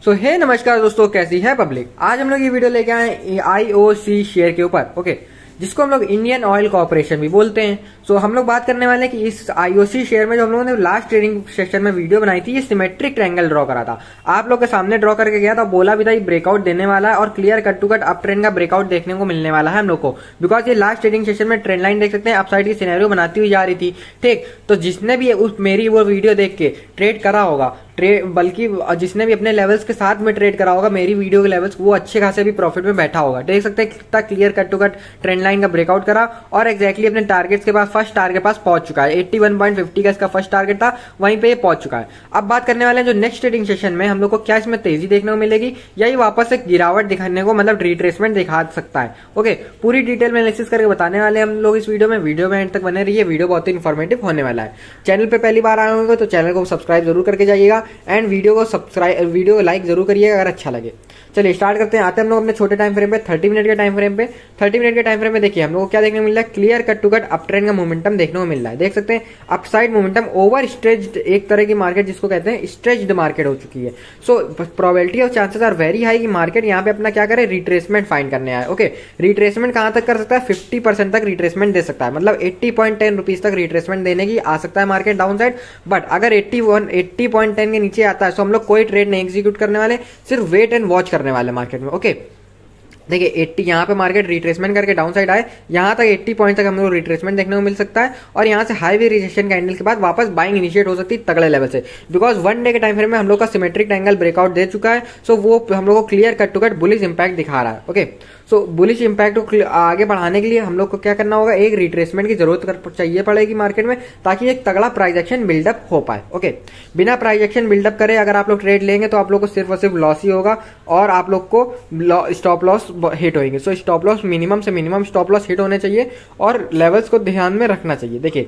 सो हे नमस्कार दोस्तों, कैसी है पब्लिक। आज हम लोग ये वीडियो लेके आए आईओसी शेयर के ऊपर, ओके, जिसको हम लोग इंडियन ऑयल कॉर्पोरेशन भी बोलते हैं। सो हम लोग बात करने वाले हैं कि इस आईओसी शेयर में जो हम लोगों ने लास्ट ट्रेडिंग सेशन में वीडियो बनाई थी, ये सिमेट्रिक ट्रायंगल ड्रॉ करा था, आप लोग के सामने ड्रॉ करके गया था, बोला भी था ये ब्रेकआउट देने वाला है और clear cut to cut up trend का ब्रेकआउट देखने को मिलने वाला है हम लोग को, बिकॉज ये लास्ट ट्रेडिंग सेशन में ट्रेंड लाइन देख सकते हैं अपसाइड की सिनेरियो बनाती हुई जा रही थी। ठीक, तो जिसने भी उस मेरी वो वीडियो देख के ट्रेड करा होगा, बल्कि जिसने भी अपने लेवल्स के साथ में ट्रेड करा होगा मेरी वीडियो के लेवल्स, वो अच्छे खासे भी प्रॉफिट में बैठा होगा। देख सकते हैं कितना clear cut to cut trend line का ब्रेकआउट करा और एक्जैक्टली अपने टारगेट्स के पास, फर्स्ट टारगेट के पास पहुंच चुका है। 81.50 का इसका फर्स्ट टारगेट था, वहीं पे ये पहुंच चुका है। अब बात करने वाले हैं जो नेक्स्ट ट्रेडिंग सेशन में हम लोग को क्या इसमें तेजी देखने को मिलेगी या ये वापस एक गिरावट दिखाने को, मतलब रिट्रेसमेंट दिखा सकता है। ओके, पूरी डिटेल में एनालिसिस करके बताने वाले हम लोग इस वीडियो में एंड तक बने रहिए। वीडियो बहुत ही इन्फॉर्मेटिव होने वाला है। चैनल पे पहली बार आए होंगे तो चैनल को सब्सक्राइब जरूर करके जाइएगा एंड वीडियो लाइक जरूर करिएगा अगर अच्छा लगे। चलिए स्टार्ट करते हैं। आते हैं हम लोग अपने छोटे टाइम फ्रेम पे, 30 मिनट के टाइम फ्रेम पे। 30 मिनट के टाइम फ्रेम में देखिए हम लोग को क्या देखने को मिल रहा है, clear cut to cut up trend का मोमेंटम देखने को मिल रहा है। देख सकते हैं अपसाइड मोमेंटम, ओवर स्ट्रेच्ड एक तरह की मार्केट जिसको कहते हैं स्ट्रेच्ड मार्केट हो चुकी है। So probability of chances are very high कि मार्केट यहाँ पे अपना क्या करे, रिट्रेसमेंट फाइंड करने आए। ओके, रिट्रेसमेंट कहां तक कर सकता है, 50% तक रिट्रेसमेंट दे सकता है, मतलब 80.10 रुपीज तक रिट्रेसमेंट देने की आ सकता है मार्केट डाउन साइड। बट अगर 80.10 के नीचे आता है तो हम लोग कोई ट्रेड नहीं एग्जीक्यूट करने वाले, सिर्फ वेट एंड वॉच करने वाले मार्केट में। ओके, देखिए 80 यहाँ पे मार्केट रिट्रेसमेंट करके डाउन साइड आए, यहाँ तक 80 पॉइंट तक हम लोग रिट्रेसमेंट देखने को मिल सकता है और यहाँ से हाईवे रिजेक्शन कैंडल के बाद वापस बाइंग इनिशिएट हो सकती है तगड़े लेवल से, बिकॉज वन डे के टाइम फ्रेम में हम लोग का सिमेट्रिक ट्रायंगल ब्रेकआउट दे चुका है। सो वो हम लोग को clear cut to cut bullish impact दिखा रहा है। ओके, सो बुलिश इंपैक्ट को आगे बढ़ाने के लिए हम लोग को क्या करना होगा, एक रिट्रेसमेंट की जरूरत चाहिए पड़ेगी मार्केट में, ताकि एक तगड़ा प्राइस एक्शन बिल्डअप हो पाए। ओके, बिना प्राइस एक्शन बिल्डअप करे अगर आप लोग ट्रेड लेंगे तो आप लोग को सिर्फ और सिर्फ लॉस ही होगा और आप लोग को स्टॉप लॉस हिट होंगे। सो स्टॉप लॉस मिनिमम से मिनिमम स्टॉप लॉस हिट होने चाहिए और लेवल्स को ध्यान में रखना चाहिए। देखिए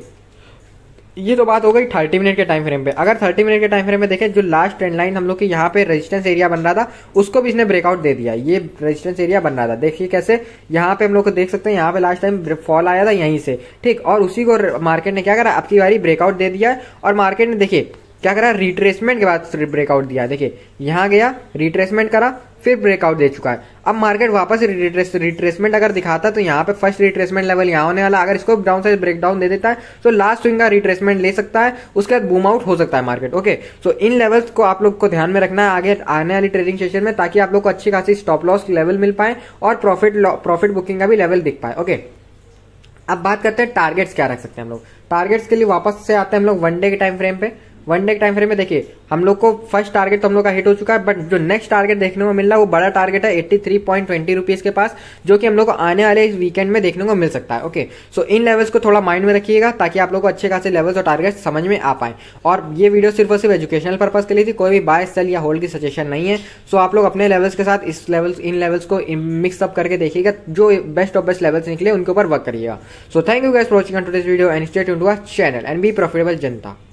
ये तो बात हो गई 30 मिनट के टाइम फ्रेम पे। अगर 30 मिनट के टाइम फ्रेम में देखें, जो लास्ट ट्रेंड लाइन हम लोग के यहाँ पे रेजिस्टेंस एरिया बन रहा था उसको भी इसने ब्रेकआउट दे दिया। ये रेजिस्टेंस एरिया बन रहा था, देखिए कैसे यहाँ पे हम लोग को देख सकते हैं, यहाँ पे लास्ट टाइम फॉल आया था यहीं से। ठीक, और उसी को मार्केट ने क्या करा, अब की बारी ब्रेकआउट दे दिया है और मार्केट ने देखिए क्या करा, रिट्रेसमेंट के बाद ब्रेकआउट दिया। देखिए यहाँ गया, रिट्रेसमेंट करा, फिर ब्रेकआउट दे चुका है। अब मार्केट वापस रिट्रेसमेंट अगर दिखाता तो यहाँ पे फर्स्ट रिट्रेसमेंट लेवल यहाँ होने वाला, अगर इसको डाउन साइड ब्रेकडाउन दे देता है तो लास्ट स्विंग का रिट्रेसमेंट ले सकता है, उसके बाद बूम आउट हो सकता है मार्केट। ओके, सो इन लेवल्स को आप लोग को ध्यान में रखना है आगे आने वाली ट्रेडिंग सेशन में, ताकि आप लोग को अच्छी खासी स्टॉप लॉस लेवल मिल पाए और प्रॉफिट बुकिंग का भी लेवल दिख पाए। ओके, अब बात करते हैं टारगेट्स क्या रख सकते हैं हम लोग। टारगेट्स के लिए वापस से आते हैं हम लोग वन डे के टाइम फ्रेम पे। वन डे के टाइम फ्रेम में देखिए हम लोग को फर्स्ट टारगेट तो हम लोग का हिट हो चुका है, बट जो नेक्स्ट टारगेट देखने को मिल रहा है वो बड़ा टारगेट है 83.20 रुपीज के पास, जो कि हम लोग को आने वाले इस वीकेंड में देखने को मिल सकता है। ओके, सो इन लेवल्स को थोड़ा माइंड में रखिएगा ताकि आप लोग को अच्छे खासे लेवल्स और टारगेट्स समझ में आ पाए। और ये वीडियो सिर्फ और सिर्फ एजुकेशनल पर्पज के लिए थी, कोई भी बाय सेल या होल्ड की सजेशन नहीं है। सो आप लोग अपने लेवल्स के साथ इन लेवल्स को मिक्सअप करके देखिएगा, जो बेस्ट ऑफ बेस्ट लेवल्स निकले उनके ऊपर वर्क करिएगा। So thank you guys for watching today's video and stay tuned to our channel and be profitable Janata.